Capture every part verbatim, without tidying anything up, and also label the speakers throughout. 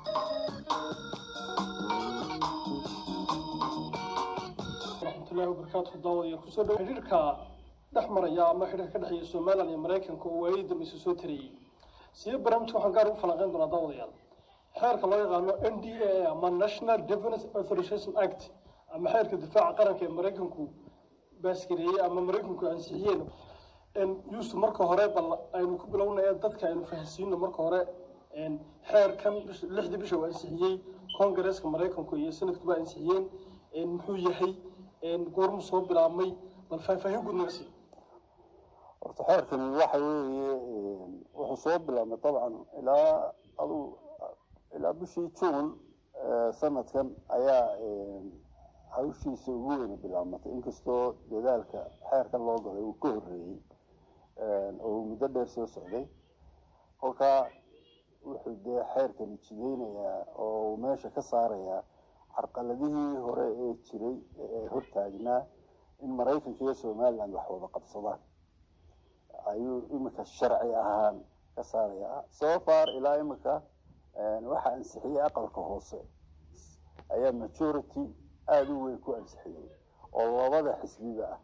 Speaker 1: ورحمة الله وبركاته الضوء يكسر حريرك دحمر يا ما حريرك دحية الصومال الأمريكان كويد مسيسوتري سيب برامج وحنقارو فلقين دون الضوء يال حرك الله يقال إن دي إيه أما National Defense Authorization Act أما حرك الدفاع قرن كأمريكان كو باسكرية أما أمريكان كو أنسيين إن يوسف مركو هراء بالله أنو كبلونا يدك أنو فهسين مركو هراء إن حر كم لحد بيشوا أنسيين كونغرس كأمريكان كو يسنة كتبا أنسيين إن حويهي إن قرم صوب بالعمي بالفاهم قلنا نسي.
Speaker 2: ارتحار في الواحد وحصوب بالعمي طبعا إلى أو إلى بشي تون سنة كان أيا هاوشي سوين بالعمي إنكستو لذلك حير كان لوجه وكهري أو مدبر سوسعي وكا وحد حير كان يشدين يا أو ماشي كسر يا عرقلديه هراء تشري هرتاجنا إن مريكن في الصومال عند وحوض قبصدان أيو إمك الشرعي أهان كساريا سوفار إلى إمك وحا أنسحية أقل كهوصي أيام ماتشورتي آدو ويكو أنسحية والله وضع حسبي بقى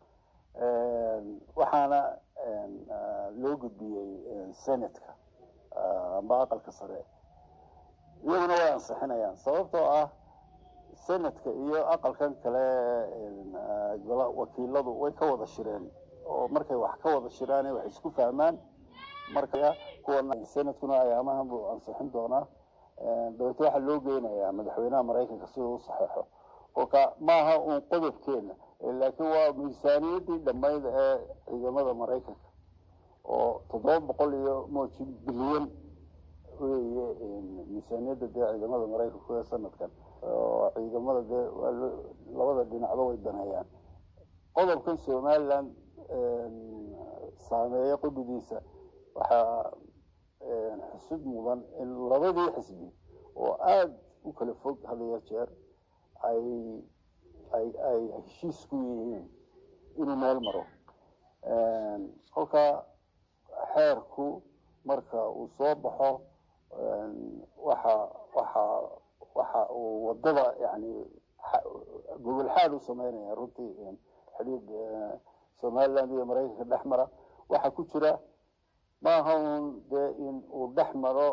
Speaker 2: وحانا لوجد بي سنتك باقل كسرية يوم نوع أنصحنا يعني صوبته أه سنتك iyo aqalkan kale gala wakiiladu way ka wada shireen oo markay wax ka wada shiraan wax isku fahmaan marka kuwa sanadkuna ayaamahan buu ansixin doonaa dawladda waxa loo geenayaa madaxweynaha Mareykanka si uu saxeexo oo ka maaha uu qodobkeena laakiin waa miisaaniyadii dhammayd ee ciidamada Mareykanka oo toddoba boqol iyo mooji bilyan weeye miisaaniyadda ciidamada Mareykanka ee sanadkan ciidamada labada dhinacba way danayaan qodobkan Somaliland saameeyo quddiisa waxa xusud mudan in labadii xisbi oo aad u kala fog hada jeer ay ay ay heshiis ku yihiin inuu meel maro halka xeerku marka uu soo baxo waxa waxa waxa uu wadada yani gobol xaal u sameynaya runtii xiriid Somaliland iyo Mareykanka dhaxmara waxa ku jira ma ahan in uu dhaxmaro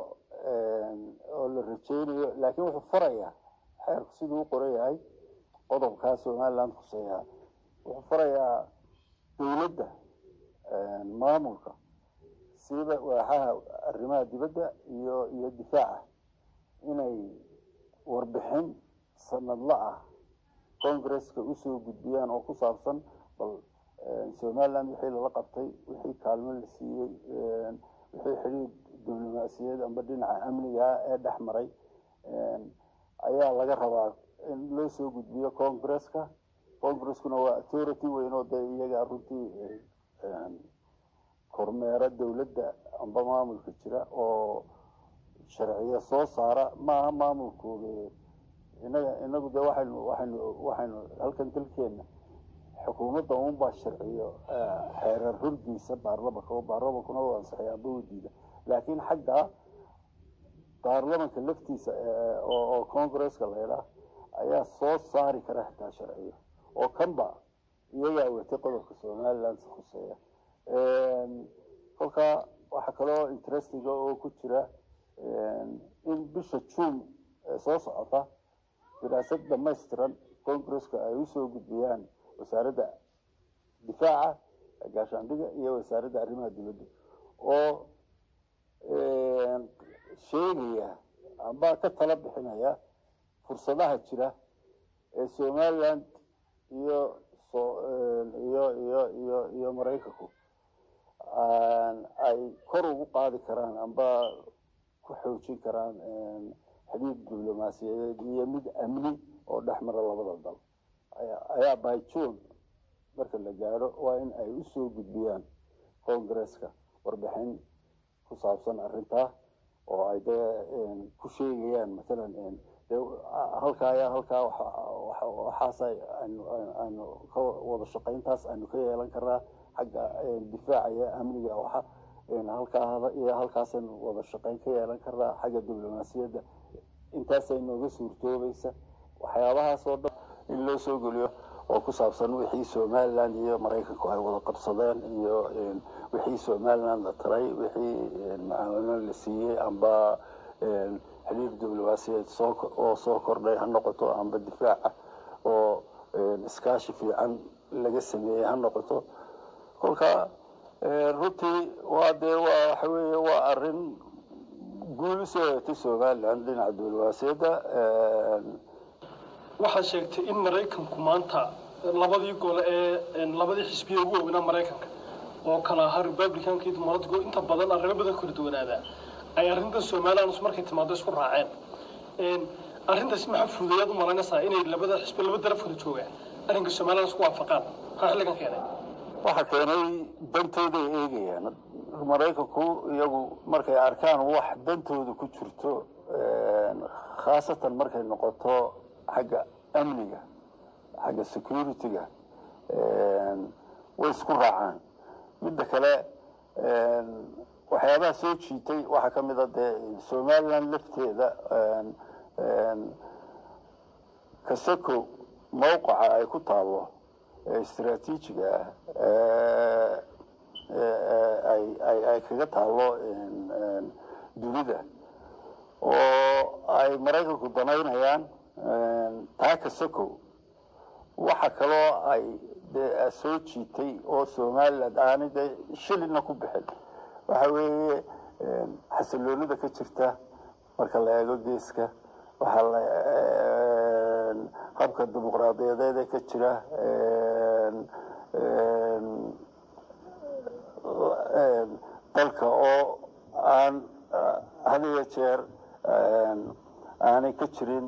Speaker 2: oo la rajeynayo laakiin wuxuu farayaa xeerku sidoo qorayahay qodobka Somaliland khuseeya wuxuu farayaa dawladda maamulka sida waaxaha arrimaha dibadda iyo iyo difaaca inay warbixin sanadla ah Congress-ka u soo gudbiyaan oo ku saabsan bal Somaliland wixii la qabtay wixii kaalmo la siiyay wixii xiriir diblomaasiyadeed amba dhinaca amniga ee dhaxmaray ayaa laga rabaa in loo soo gudbiyo Congress-ka Congress-kuna waa authority weyn oo iyaga runtii kormeera dawladda amba maamulka jira oo sharciyo soo saara ma maamulkooda inaga inagu de waxaynu waxaynu waxaynu halkan dalkeena xukuumadda uun baa sharciyo xeerar hurdiisa baarlamaanka oo baarlamaankuna waa ansaxay boodiida laakiin xagga baarlamaanka laftiisa oo Congress-ka leeyahay ayaa soo saari kara xitaa sharciyo oo kanba iyaga wata qodobka Somaliland khuseeya kolka waxa kale oo interesting oo ku jira in bisha June soo socota daraasad dhammaystiran Congress-ka ay u soo gudbiyaan wasaaradda difaaca gaashaandhigga iyo wasaaradda arrimaha dibadda oo sheegaya amba ka tala bixinaya fursadaha jira ee Somaliland iyo iyo iyo iyo iyo Mareykanku ay kor ugu qaadi karaan amba ku xoojin karaan xiriir diblomaasiyadeed iyo mid amni oo dhaxmara labada dal ayaa by June marka la gaaro waa in ay u soo gudbiyaan Congress-ka warbixin ku saabsan arrinta oo ay ku sheegayaan مثلا halka ayaa halka waxa aynu aynu wada shaqayntaas aynu ka yeelan karnaa xagga difaaca iyo amniga waxa halkaa iyo halkaasaynu wada shaqayn ka yeelan karnaa xagga diblomaasiyadda intaasay nooga suurtoobaysa waxyaabahaas oo dhan in loo soo geliyo oo ku saabsan wixii Somaliland iyo Mareykanku ay wada qabsadeen iyo wixii Somaliland la taray wixii macaamiil la siiyay amba xiriir diblomaasiyadeed oo soo kordhay ha noqoto amba difaaca oo iskaashi fiican laga sameeyay ha noqoto kolka runtii waa dee waa waxa weeye waa arrin guul soo yeetay Somaliland dhinaca diblomaasiyadda
Speaker 1: waxaa sheegtay in Mareykanku maanta labadii gole ee labadii xisbiye ugu weynaa Mareykanka oo kala ahaa Republican iyo Democratic inta badan arrimo badan kala duwanaada ay arrinta Somaliland markay timaado isku raaceen een arrintaas ma xafuudayad u malaynaysaa inay labada xisbi laba daraf kala joogaan arrinka Somaliland isku waafaqaan waxa xilligan keenay
Speaker 2: waxa keenay dantooda eegayaan Mareykanku iyagu markay arkaan wax dantooda ku jirto khaasatan markay noqoto xagga amniga xagga security-ga way isku raacaan midda kale waxyaabaha soo jiitay waxa ka mid ah dee Somaliland lafteeda kasako mowqaca ay ku taalo istiraatiijiga ay ay ay kaga taalo dunida oo ay Mareykanku danaynayaan taa kasako waxa kaloo ay soo jiitay oo Somaliland aanay shilina ku bixin waxa weeye xasiloonida ka jirta marka la eego geeska waxa la habka dimuqraadiyadeed ee ka jira dalka oo aan hadiyo jeer aanay ka jirin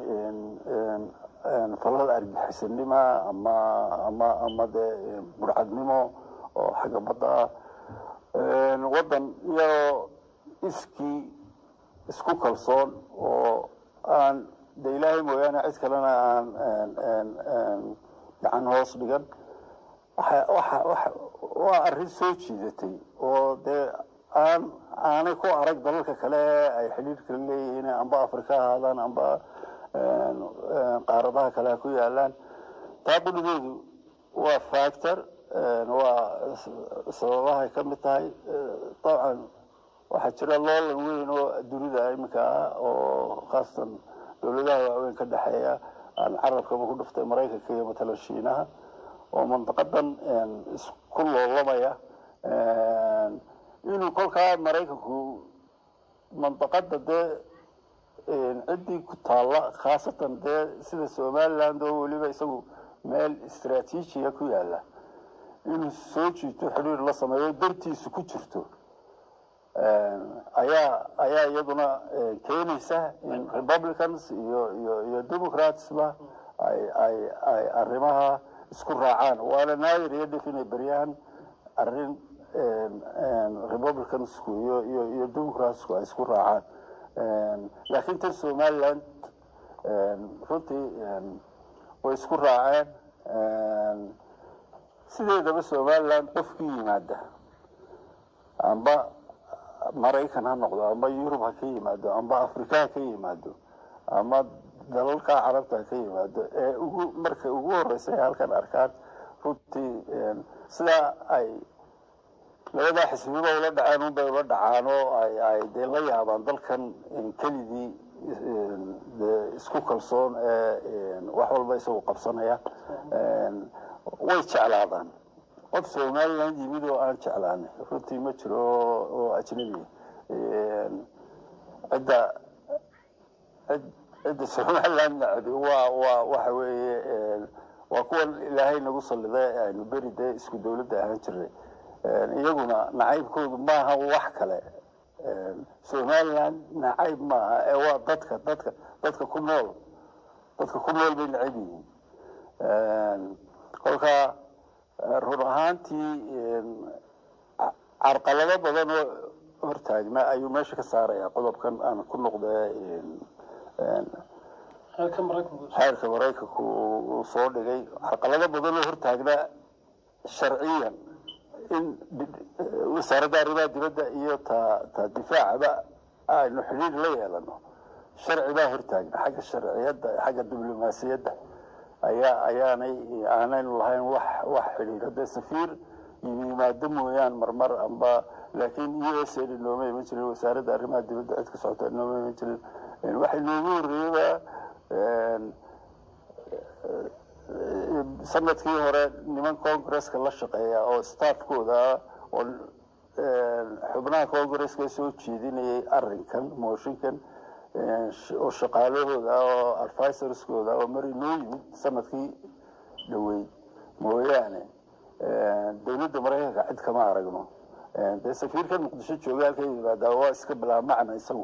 Speaker 2: falal argixisnimo ama ama ama dee burcadnimo oo xagga badda wadan iyo iskii isku kalsoon oo aan de ilaahay mooyaane cid kalena aan gacan hoos dhigan waa arrin soo jiidatay oo dee aan aanay ku arag dalalka kale ay xiriirka leeyihiin amba Afrika ahaadaan amba qaaradaha kale ku yaalaan taabudoodu waa factor waa sababaha ka mid tahay طبعا waxa jira loolan weyn oo dunida imika oo khaasatan dawladaha waaweyn ka dhaxeeya aan carabka ku dhuftay Mareykanka iyo matala Shiinaha oo mandaqadan isku loolamaya inuu kolkaa Mareykanku mandaqada dee cidii ku taala khaasatan dee sida Somaliland oo waliba isagu meel istiraatiijiya ku yaala inuu soo jiito xiriir la sameeyo dartiisu ku jirto ayaa ayaa iyaduna keenaysa in Republicans iyo iyo iyo Democrats ba ay ay ay arrimaha isku raacaan wala naadir iyo definay bariyaan arrin Republicans iyo iyo iyo Democrats ay isku raacaan laakiin tan Somaliland runtii way isku raaceen sideedaba Somaliland qofkii yimaada amba Mareykan ha noqdo amba Yurub ha ka yimaado amba Afrika ha ka yimaado ama dalalka Carabta ha ka yimaado ee ugu marka ugu horeysay halkan arkaan runtii sida ay labada xisbiba ula dhacaan u bay ula dhacaan oo ay ay de la yaabaan dalkan kelidii isku kalsoon ee wax walba isagu qabsanaya way jeclaadaan qof Somaliland yimid oo aan jeclaan runtii ma jiro oo ajnabi cidda cidda Somaliland waa waa waxa weeye waa kuwa ilaahay nagu salliday aynu beride isku dawladda ahaan jiray iyaguna nacaybkoodu maaha wax kale Somaliland nacayb maaha ee waa dadka dadka dadka ku nool dadka ku nool bay nacayb yihiin kolka run ahaantii carqalado badan oo hortaagna ayuu meesha ka saaraya qodobkan aan ku noqday
Speaker 1: halka Mareykanku
Speaker 2: halka Mareykanku uu soo dhigay carqalado badan oo hortaagna sharciyan in wasaaradda arrimaha dibadda iyo ta ta difaacaba aynu xiriir la yeelano sharci baa hortaagna xagga sharciyadda xagga diblomaasiyadda ayaa ayaanay aanaynu lahayn wax wax xiriir hadda safiir yimaado mooyaan marmar amba laakiin u s a nooma iman jirin wasaaradda arrimaha dibadda cid ka socota nooma iman jirin waxay noogu horreeyaba sanadkii hore niman congresska la shaqeeya oo staffkooda oo xubnaha congresska soo jeedinayay arrinkan mooshinkan oo shaqaalahooda oo advisorskooda oo mari noo yimid sanadkii dhaweyd mooyaane dowladda maraykanka cid kama aragno dee safiirkan muqdisho jooga halka yimaadaa waa iska bilaa macna isagu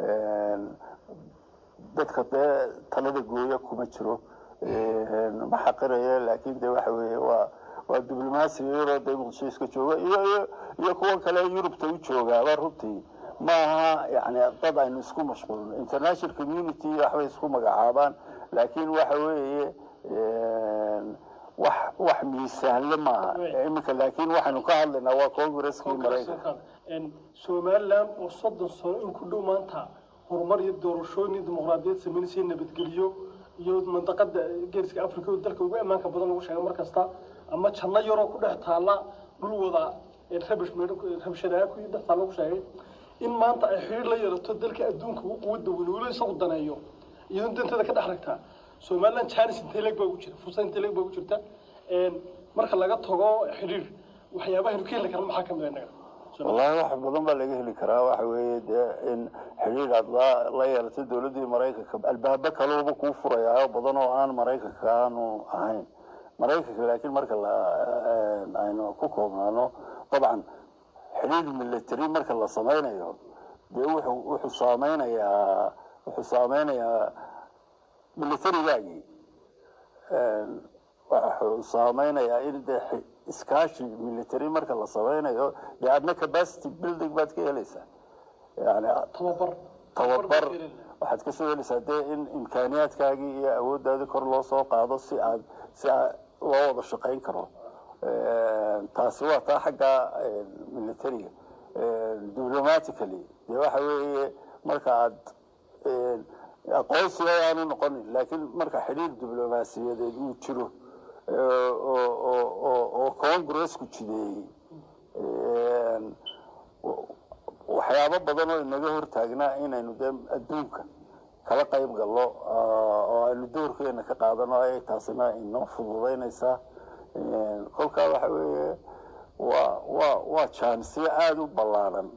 Speaker 2: dadka dee talada gooya kuma jiro ma xaqiraya laakiin dee waxa weeye waa waa diblomaasi yaroo dee muqdisho iska jooga iyo iyo iyo kuwa kale yurubta u joogaaba runtii ma aha yani dad aynu isku mashquulno international community waxbay isku magacaabaan laakiin waxa weeye wax wax miisaanle maaha iminka laakiin waxaynu ka hadlaynaa waa congresskii maraykanka
Speaker 1: somaliland oo soddon sano in ku dhow maanta horumar iyo doorashooyin dimuqraadiyad samaynaysa nabadgeliyo iyo mandaqada geeska afrika oo dalka ugu ammaanka badan lagu sheegay markasta ama janno yaroo ku dhex taala dhul wada rabish rabshadaha ku dhex taala lagu sheegay in maanta ay xiriir la yeelato dalka adduunka ugu quwadda weyn weli isagu daneeyo iyadoo danteeda ka dhex ragtaa somaliland chance intee leeg baa ugu jira fursad intee leeg baa ugu jirta marka laga tago xiriir waxyaabaha ka heli karna maxaa ka mid ah inaga
Speaker 2: wallahi wax badan baa laga heli karaa waxa weeye dee in xiriir aad la yeelato dowladdii maraykanka albaaba kaleba kuu furayaa badan oo aan maraykanka aanu ahayn maraykanka laakiin marka la aynu ku koobnaano dabcan xiriir military marka la sameynayo dee wuxuu wuxuu saameynayaa wuxuu saameynayaa militarigaagii wuxuu saameynayaa in dee iskaashi military marka la sameynayo dee adna capacity building baad ka helaysaa yani
Speaker 1: tababar
Speaker 2: tababar waxaad ka soo helaysaa dee in imkaaniyaadkaagii iyo awooddaadii kor loo soo qaado si aad si loo wada shaqayn karo taasi waa taa xagga militariga diplomatically dee waxa weeye marka aad aqoonsiga aanu noqonin laakiin marka xiriir diblomaasiyadeed uu jiro oo congressku jideeyey waxyaabo badan oo inaga hortaagnaa inaynu dee adduunka kala qayb gallo oo aynu doorkeena ka qaadano ay taasina inoo fududaynaysaa kolkaa waxa weeye waa waa waa jaansiyo aada u ballaaran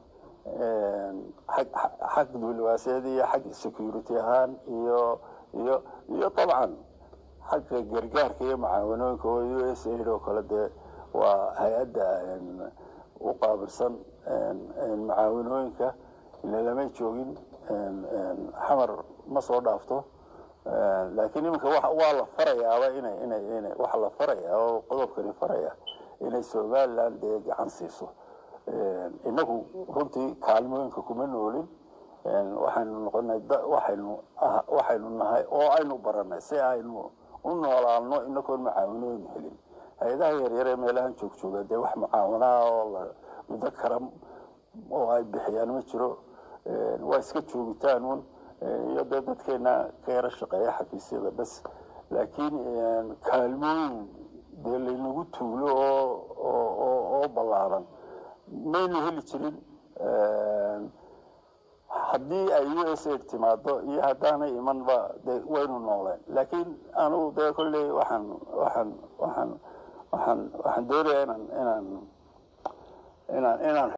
Speaker 2: xag diblomaasiyad iyo xag security ahaan iyo iyo iyo dabcan xagga gargaarka iyo mucaawanooyinka oo u s aid oo kale dee waa hay-adda u qaabilsan mucaawanooyinka ila lamay joogin xamar ma soo dhaafto laakiin iminka waa la farayaaba inay inay inay waxa la farayaa oo qodobkani faraya inay somaliland dee gacan siiso inagu runtii kaalmooyinka kuma noolin waxaynu noqonay waxaynu waxaynu nahay oo aynu baranay si aynu u noolaano inagoon mucaawanooyin helin hay-adaha yaryar ee meelahan joogjooga dee wax mucaawanaha oo la muddo karam oo ay bixiyaan ma jiro waa iska joogitaan un iyo dee dadkeena ka yaro shaqeeya xafiisyada bas laakiin kaalmooyin dee laynagu tuulo oo oo oo ballaaran maynu heli jirin haddii ay u s aid timaado iyo haddaanay imanba dee waynu nooleen laakiin anugu dee kolley waxaan waxaan waxaan waxaan waxaan doonayaa inaan inaan inaan inaan